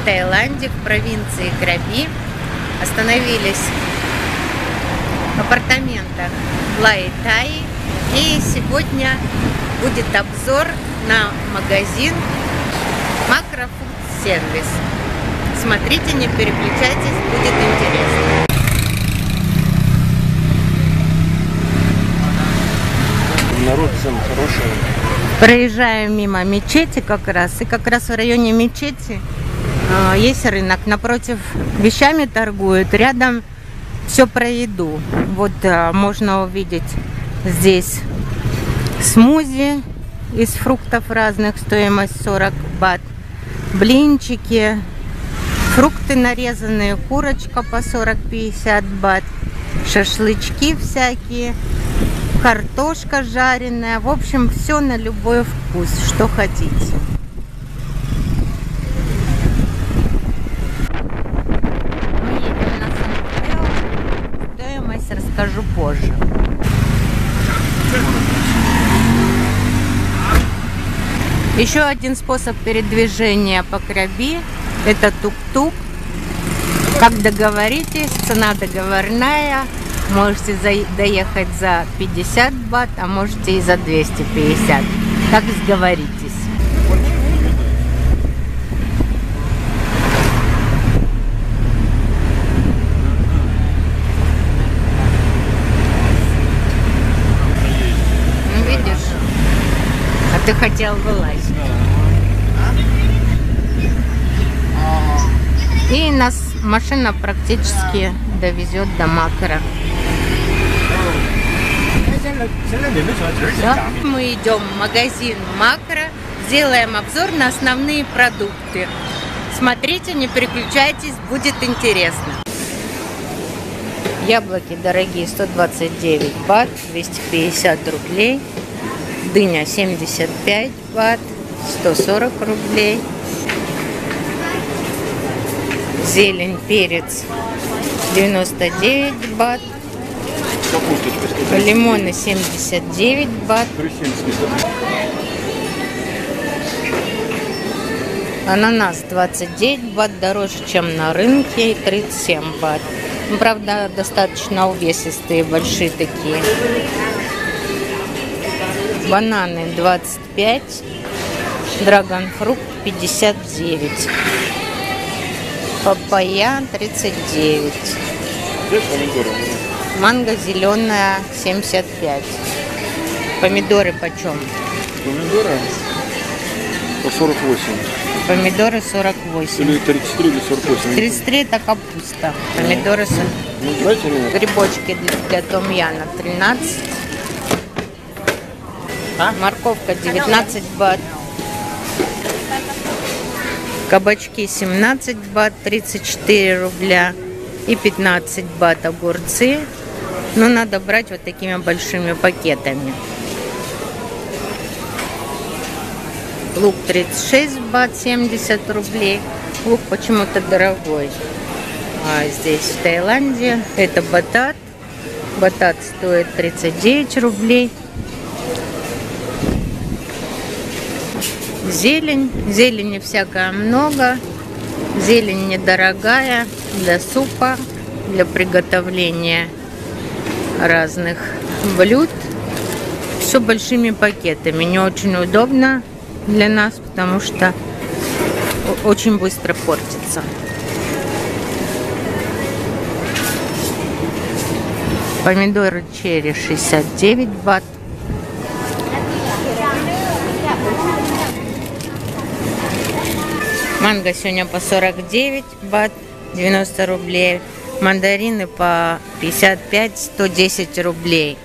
Таиланде, в провинции Краби. Остановились в апартаментах Лай-Таи. И сегодня будет обзор на магазин Macro Food Service. Смотрите, не переключайтесь, будет интересно. Народ всем хороший. Проезжаем мимо мечети как раз. И как раз в районе мечети есть рынок. Напротив вещами торгуют. Рядом все про еду. Вот можно увидеть здесь смузи из фруктов разных. Стоимость 40 бат. Блинчики. Фрукты нарезанные. Курочка по 40-50 бат. Шашлычки всякие. Картошка жареная. В общем, все на любой вкус, что хотите. Мы едем на Сан-Матео. Стоимость расскажу позже. Еще один способ передвижения по Краби — это тук-тук. Как договоритесь, цена договорная. Можете доехать за 50 бат, а можете и за 250. Как сговоритесь. Ну, видишь? А ты хотел вылазить. И нас машина практически довезет до Макро. Да? Мы идем в магазин Макро, сделаем обзор на основные продукты. Смотрите, не переключайтесь, будет интересно. Яблоки дорогие, 129 бат, 250 рублей. Дыня 75 бат, 140 рублей. Зелень, перец 99 бат. Лимоны 79 бат. Ананас 29 бат, дороже, чем на рынке, и 37 бат. Ну, правда, достаточно увесистые, большие такие. Бананы 25, драгонфрукт 59, папайя 39. Манго зеленая 75. Помидоры почем? Помидоры по 48. Помидоры 48. Или 33 или 48. 33 это капуста. Помидоры грибочки для том-яна 13. Морковка 19 бат. Кабачки 17 бат, 34 рубля. И 15 бат огурцы. Но надо брать вот такими большими пакетами. Лук 36 бат, 70 рублей. Лук почему-то дорогой. А здесь в Таиланде это батат. Батат стоит 39 рублей. Зелень. Зелени всякое много. Зелень недорогая для супа, для приготовления разных блюд. Все большими пакетами. Не очень удобно для нас, потому что очень быстро портится. Помидоры черри 69 бат. Манго сегодня по 49 бат, 90 рублей. Мандарины по 55, 110 рублей.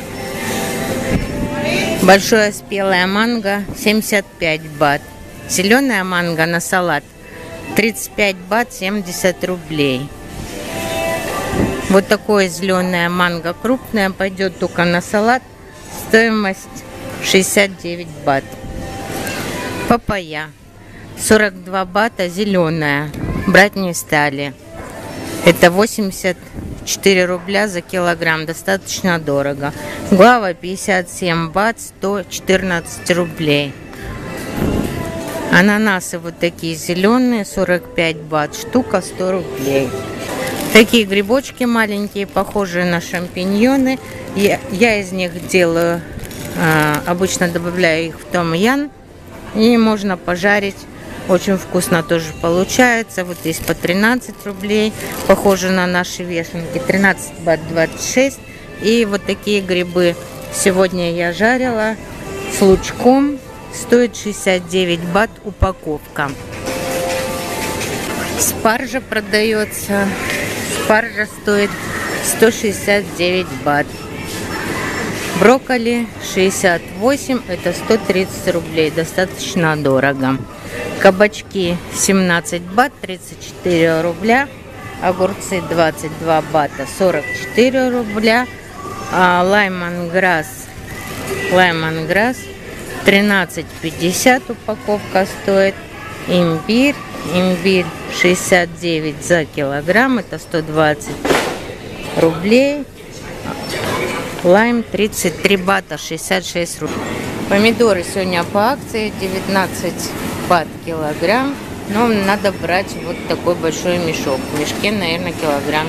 Большое спелое манго 75 бат. Зеленая манго на салат 35 бат, 70 рублей. Вот такое зеленое манго крупное пойдет только на салат. Стоимость 69 бат. Папайя 42 бата, зеленая. Брать не стали. Это 84 рубля за килограмм. Достаточно дорого. Гуава 57 бат, 114 рублей. Ананасы вот такие зеленые, 45 бат. Штука 100 рублей. Такие грибочки маленькие, похожие на шампиньоны. Я из них делаю, обычно добавляю их в том-ян. И можно пожарить. Очень вкусно тоже получается. Вот здесь по 13 рублей. Похоже на наши вешенки. 13 бат 26. И вот такие грибы сегодня я жарила с лучком. Стоит 69 бат упаковка. Спаржа продается. Спаржа стоит 169 бат. Брокколи 68, это 130 рублей. Достаточно дорого. Кабачки 17 бат, 34 рубля. Огурцы 22 бата, 44 рубля. Лаймонграсс 13,50 упаковка стоит. Имбирь 69 за килограмм, это 120 рублей. Лайм 33 бата, 66 рублей. Помидоры сегодня по акции 19 бат килограмм, но надо брать вот такой большой мешок. В мешке, наверное, килограмм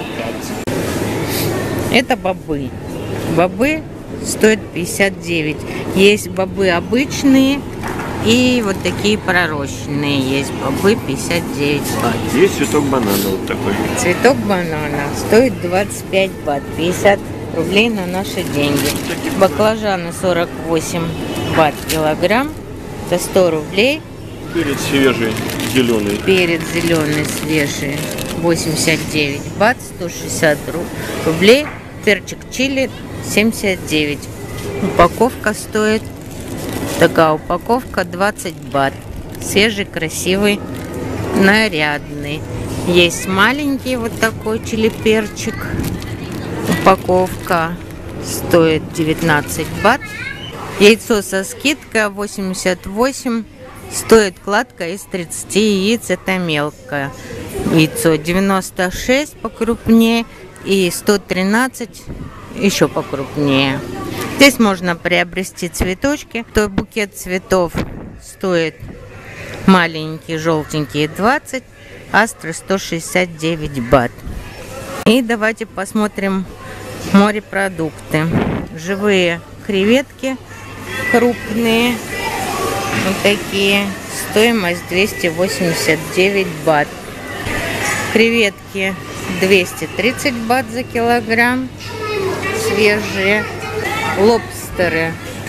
5. Это бобы. Бобы стоят 59. Есть бобы обычные и вот такие пророщенные. Есть бобы 59 бат. Есть цветок банана вот такой. Цветок банана стоит 25 бат, 50 рублей на наши деньги. Баклажаны 48 бат килограмм, это 100 рублей. Перец свежий, зеленый. Перец зеленый свежий 89 бат, 160 рублей. Перчик чили 79. Упаковка стоит, такая упаковка 20 бат. Свежий, красивый, нарядный. Есть маленький вот такой чили-перчик. Упаковка стоит 19 бат. Яйцо со скидкой 88. Стоит кладка из 30 яиц. Это мелкое яйцо. 96 покрупнее. И 113 еще покрупнее. Здесь можно приобрести цветочки. То букет цветов стоит маленький, желтенький 20. Астры 169 бат. И давайте посмотрим морепродукты. Живые креветки крупные. Вот такие. Стоимость 289 бат. Креветки 230 бат за килограмм. Свежие. Лобстеры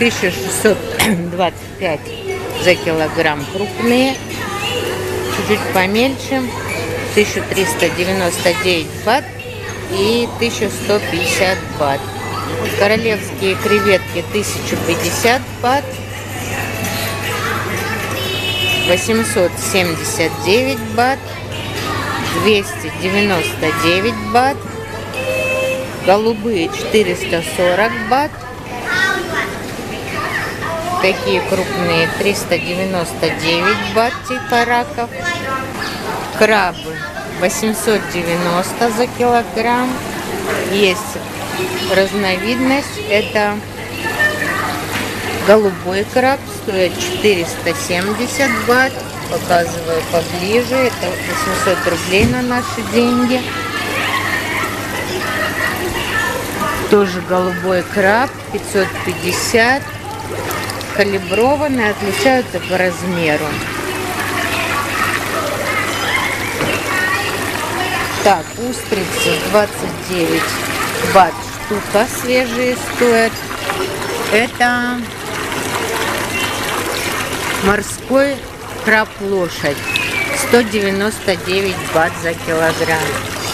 1625 за килограмм. Крупные. Чуть-чуть помельче. 1399 бат и 1150 бат. Королевские креветки 1050 бат. 879 бат. 299 бат. Голубые 440 бат. Такие крупные 399 бат типа раков. Крабы 890 за килограмм. Есть разновидность, это голубой краб, стоит 470 бат. Показываю поближе, это 800 рублей на наши деньги. Тоже голубой краб, 550. Калиброванные, отличаются по размеру. Так, устрицы 29 бат штука, свежие стоят. Это морской краб-лошадь, 199 бат за килограмм.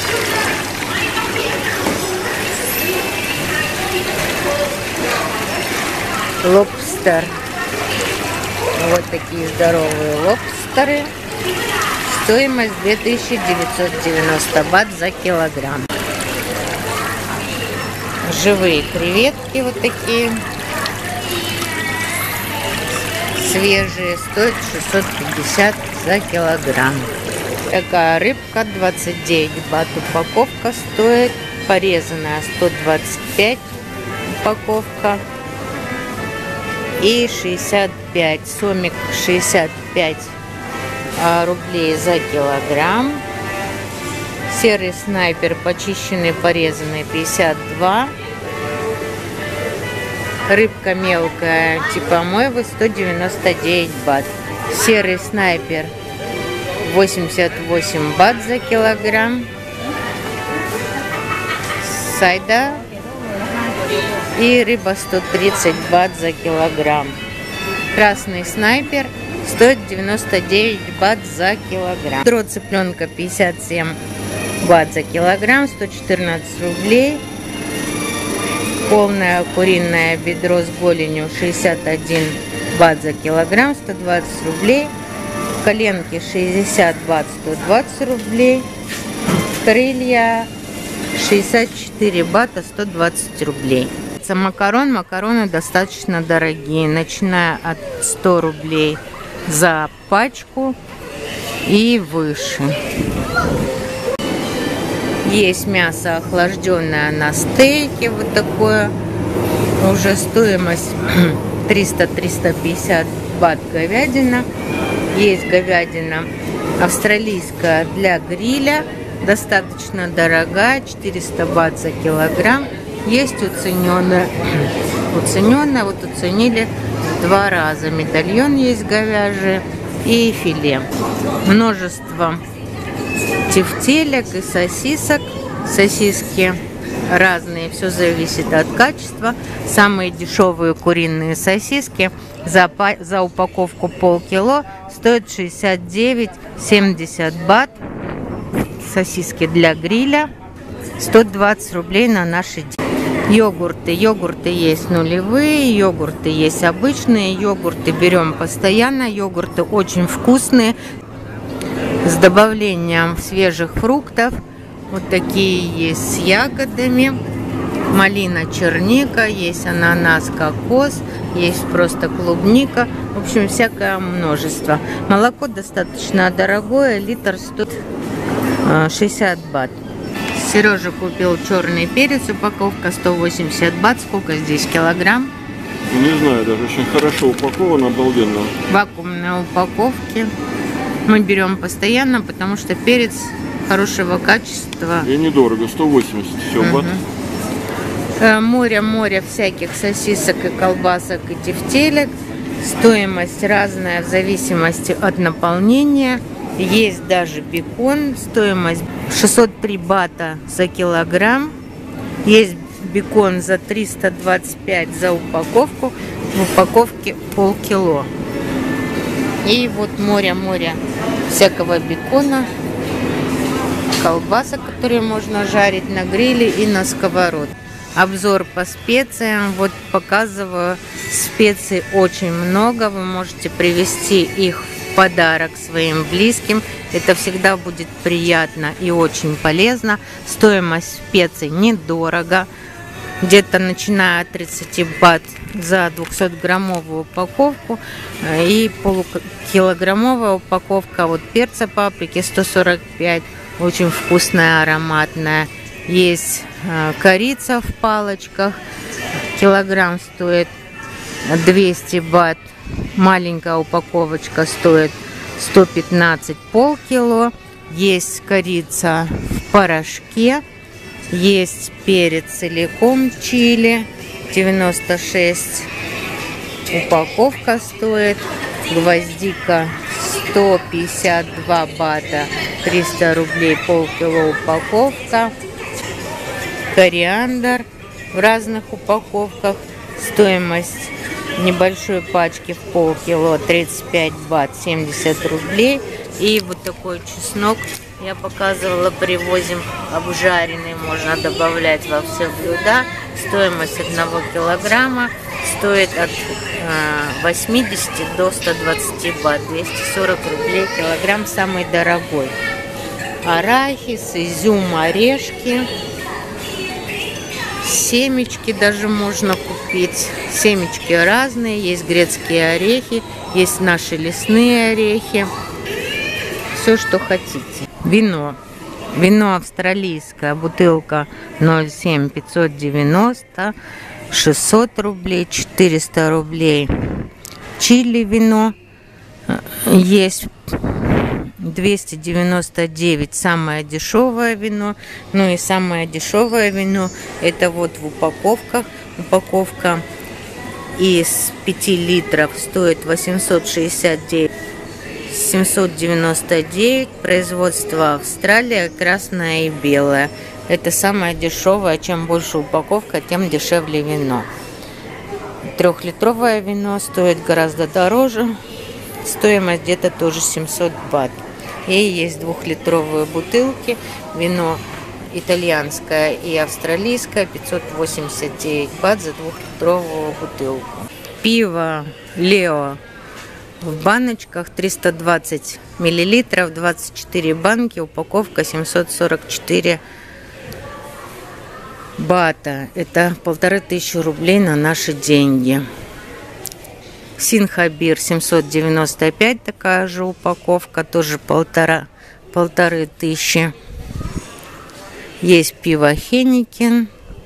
Лобстер. Вот такие здоровые лобстеры. Стоимость 2990 бат за килограмм. Живые креветки вот такие. Свежие. Стоят 650 за килограмм. Такая рыбка 29 бат упаковка стоит. Порезанная 125 упаковка. И 65. Сомик 65 рублей за килограмм. Серый снайпер почищенный, порезанный 52. Рыбка мелкая типа мойвы 199 бат. Серый снайпер 88 бат за килограмм. Сайда и рыба 130 бат за килограмм. Красный снайпер стоит 99 бат за килограмм. Бедро цыпленка 57 бат за килограмм, 114 рублей. Полное куриное бедро с голенью 61 бат за килограмм, 120 рублей. Коленки 60 бат, 120 рублей. Крылья 64 бата, 120 рублей. Макароны достаточно дорогие, начиная от 100 рублей за пачку и выше. Есть мясо охлажденное на стейке, вот такое, уже стоимость 300-350 бат говядина. Есть говядина австралийская для гриля, достаточно дорогая, 400 бат за килограмм. Есть уцененная, вот уценили в 2 раза. Медальон есть говяжий и филе. Множество тефтелек и сосисок. Сосиски разные, все зависит от качества. Самые дешевые куриные сосиски за упаковку полкило стоят 69-70 бат. Сосиски для гриля 120 рублей на наши деньги. Йогурты есть нулевые, йогурты есть обычные, йогурты берем постоянно, йогурты очень вкусные, с добавлением свежих фруктов. Вот такие есть с ягодами, малина, черника, есть ананас, кокос, есть просто клубника, в общем, всякое множество. Молоко достаточно дорогое, литр стоит 60 бат. Сережа купил черный перец, упаковка 180 бат. Сколько здесь килограмм? Не знаю, даже очень хорошо упаковано, обалденно. В вакуумной упаковке. Мы берем постоянно, потому что перец хорошего качества. И недорого, 180 все бат. Море всяких сосисок и колбасок и тефтелек. Стоимость разная в зависимости от наполнения. Есть даже бекон, стоимость 603 бата за килограмм. Есть бекон за 325 за упаковку, в упаковке полкило. И вот море всякого бекона, колбасок, которые можно жарить на гриле и на сковородке. Обзор по специям. Вот показываю, специй очень много. Вы можете привезти их в подарок своим близким. Это всегда будет приятно и очень полезно. Стоимость специй недорого. Где-то начиная от 30 бат за 200-граммовую упаковку. И полукилограммовая упаковка вот перца паприки 145. Очень вкусная, ароматная. Есть корица в палочках. Килограмм стоит 200 бат. Маленькая упаковочка стоит 115 полкило. Есть корица в порошке. Есть перец целиком чили. 96 упаковка стоит. Гвоздика 152 бата. 300 рублей полкило упаковка. Кориандр в разных упаковках. Стоимость небольшой пачки в полкило 35 бат, 70 рублей. И вот такой чеснок я показывала, привозим обжаренный, можно добавлять во все блюда. Стоимость 1 килограмма стоит от 80 до 120 бат, 240 рублей килограмм, самый дорогой. Арахис, изюм, орешки. Семечки даже можно купить. Семечки разные. Есть грецкие орехи, есть наши лесные орехи. Все, что хотите. Вино. Вино австралийское. Бутылка 0,7 590. 600 рублей. 400 рублей. Чили вино. Есть 299 самое дешевое вино. Ну и самое дешевое вино это вот в упаковках. Упаковка из 5 литров стоит 869, 799. Производство Австралия, красное и белое. Это самое дешевое. Чем больше упаковка, тем дешевле вино. 3-литровое вино стоит гораздо дороже. Стоимость где-то тоже 700 бат. И есть 2-литровые бутылки. Вино итальянское и австралийское 589 бат за 2-литровую бутылку. Пиво Лео в баночках 320 миллилитров, 24 банки, упаковка 744 бата. Это 1500 рублей на наши деньги. Синхабир 795, такая же упаковка, тоже 1500. Есть пиво Хенникен.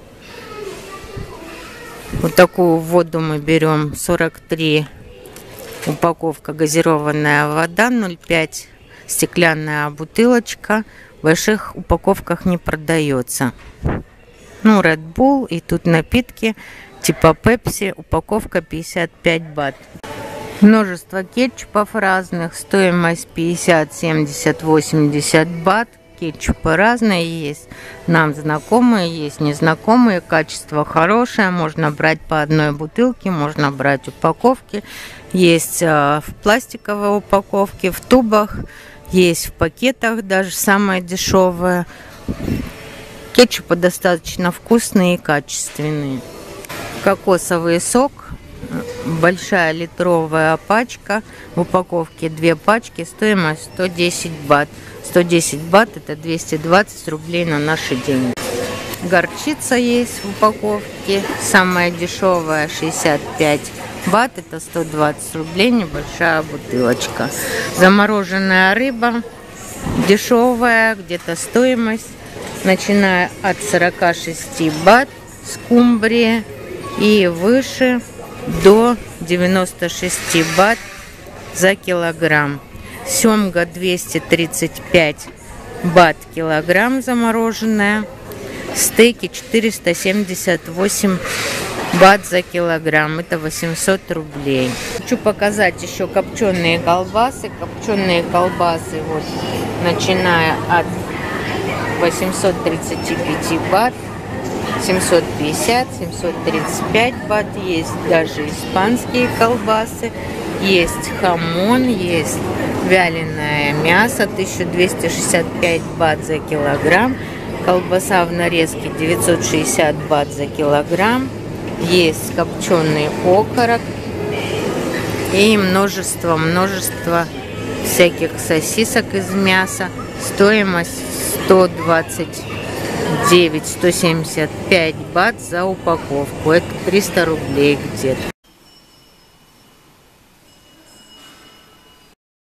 Вот такую воду мы берем, 43. Упаковка газированная вода 0,5, стеклянная бутылочка. В больших упаковках не продается. Ну, Red Bull и тут напитки типа Pepsi, упаковка 55 бат. Множество кетчупов разных, стоимость 50, 70, 80 бат. Кетчупы разные есть, нам знакомые, есть незнакомые, качество хорошее, можно брать по одной бутылке, можно брать упаковки. Есть в пластиковой упаковке, в тубах, есть в пакетах, даже самые дешевые. Кетчупы достаточно вкусные и качественные. Кокосовый сок, большая литровая пачка, в упаковке 2 пачки, стоимость 110 бат. 110 бат это 220 рублей на наши деньги. Горчица есть в упаковке, самая дешевая 65 бат, это 120 рублей, небольшая бутылочка. Замороженная рыба, дешевая, где-то стоимость, начиная от 46 бат, скумбрия и выше до 96 бат за килограмм. Семга 235 бат килограмм замороженная. Стейки 478 бат за килограмм. Это 800 рублей. Хочу показать еще копченые колбасы. Копченые колбасы вот начиная от 835 бат, 750, 735 бат. Есть даже испанские колбасы. Есть хамон, есть вяленое мясо, 1265 бат за килограмм. Колбаса в нарезке 960 бат за килограмм. Есть копченый окорок и множество всяких сосисок из мяса. Стоимость 129-175 бат за упаковку. Это 300 рублей где-то.